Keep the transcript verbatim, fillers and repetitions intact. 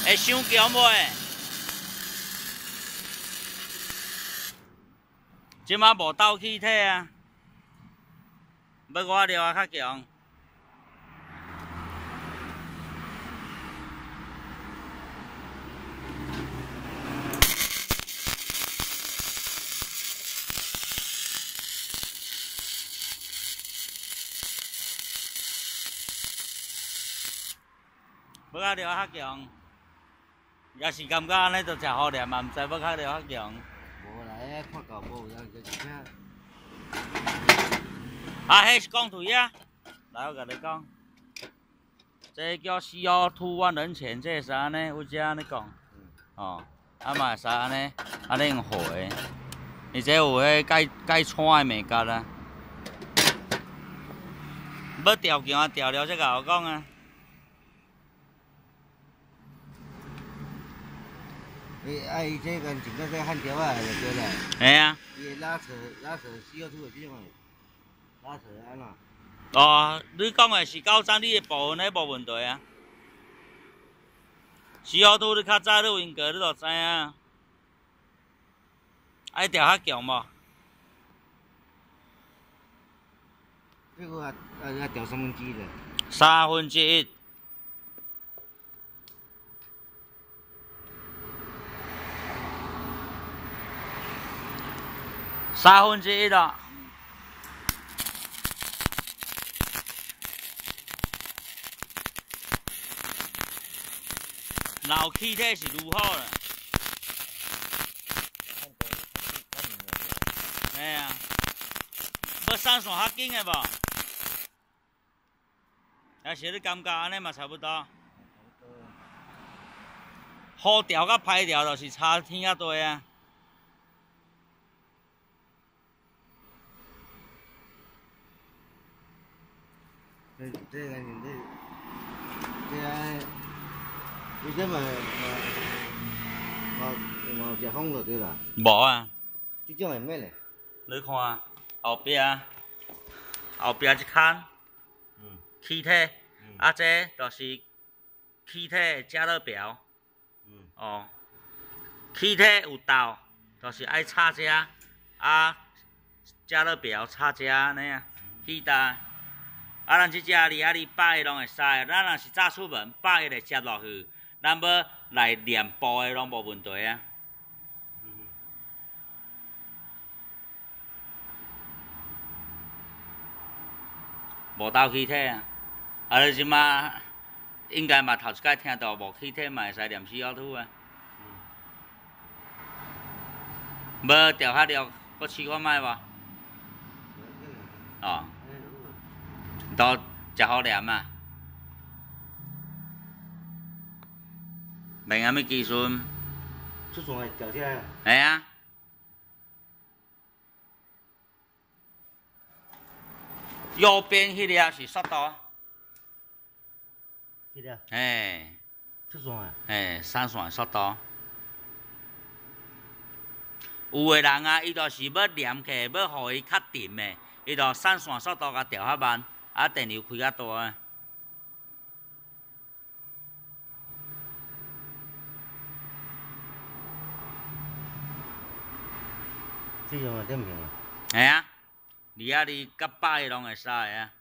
会伤强袂？即马无斗气体啊，要我撩啊较强。要较撩较强，也是感觉安尼就食好念嘛，毋知要较撩较强。 无来看到无有就真正。 啊，迄是讲腿啊！来，我甲你讲，这叫 C O 二万人前，这是安尼，有只安尼讲，哦，啊嘛会使安尼，安尼用和的，而且有迄解解穿的物件啊。要调强啊，调了才甲我讲啊。 伊啊，伊这个整个这焊条啊，就对了。 哎呀。 伊拉扯拉扯需要出的这种的，拉扯安怎？ 哦，你讲的是九张，你的部分迄无问题啊。需要拄你较早你有用过，你就知影。爱调较强无？ 这个啊，啊要调三分之一的。 三分之一。 三分之一了。老气体是愈好了。哎呀，要散线较紧的无？还是你感觉安尼嘛差不多？好调甲歹调就是差天啊大啊。 这这个你这这个，你这嘛嘛嘛嘛食风就对啦。 无啊。 这种系咩咧？ 你看后壁，后壁一坑，嗯，气体，嗯、啊，这就是气体加热表，嗯，哦，气体有到，就是爱插遮，啊，加热表插遮安尼啊，气大。 啊，咱即只哩啊哩百个拢会使，咱若是早出门，百个就接落去，咱要来练步的拢无问题啊。无斗气体啊，啊你即马应该嘛头一摆听到无气体嘛会使练 C O 二啊。要调较了，搁试看卖无？哦。 都食好念啊！明暗物技术？ 出线会调起来。 系啊。右边迄粒是速度。 迄粒。 嘿。 出线啊？ 嘿，三线速度。有个人啊，伊就是要念起，要互伊较沉的，伊就三线速度甲调较慢。 啊，电流开较大啊！ 这种啊点评啊？ 系啊，二啊二甲百个拢会使啊。